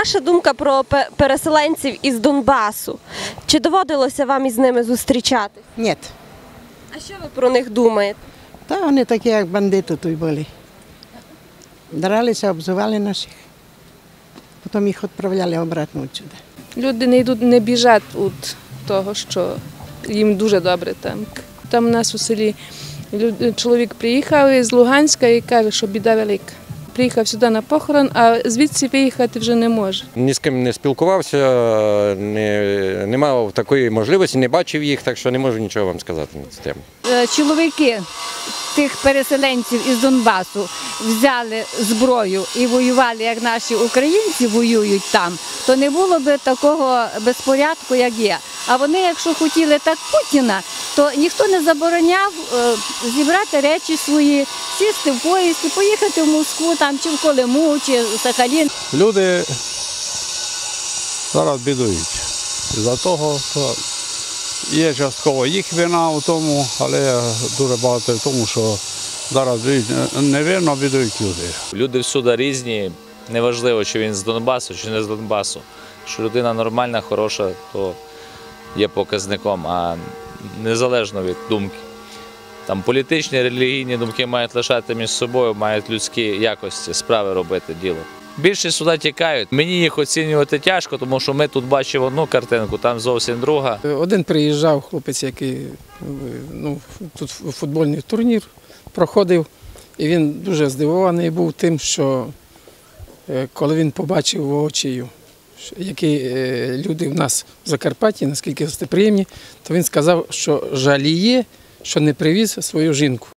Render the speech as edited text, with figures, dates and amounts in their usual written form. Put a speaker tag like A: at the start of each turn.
A: ваша думка про переселенців із Донбасу? Чи доводилося вам із ними зустрічати?
B: Ні.
A: А що ви про них думаєте?
B: Та вони такі, як бандити тут були. Дралися, обзивали наших. Потім їх відправляли обратно відсюди.
C: Люди не йдуть, не біжать від того, що їм дуже добре там. Там у нас у селі чоловік приїхав з Луганська і каже, що біда велика. Приїхав сюди на похорон, а звідси виїхати вже не може.
D: Ні з ким не спілкувався, не мав такої можливості, не бачив їх, так що не можу нічого вам сказати на цю тему.
E: Чоловіки тих переселенців із Донбасу взяли зброю і воювали, як наші українці воюють там, то не було б такого безпорядку, як є. А вони, якщо хотіли так Путіна, то ніхто не забороняв зібрати речі свої, сісти в поїзд і поїхати в Москву, там, чи в Колиму, чи в Сахалін.
F: Люди зараз бідують. За того, що є частково їх вина у тому, але дуже багато в тому, що зараз невірно бідують люди.
G: Люди всюди різні, неважливо, чи він з Донбасу, чи не з Донбасу. Що людина нормальна, хороша, то є показником, а незалежно від думки. Там політичні, релігійні думки мають лишати між собою, мають людські якості, справи робити, діло. Більшість сюди тікають. Мені їх оцінювати тяжко, тому що ми тут бачимо одну картинку, там зовсім друга.
H: Один приїжджав хлопець, який тут футбольний турнір проходив, і він дуже здивований був тим, що коли він побачив воочию, які люди в нас в Закарпатті, наскільки гостеприємні, то він сказав, що жаліє, що не привіз свою жінку.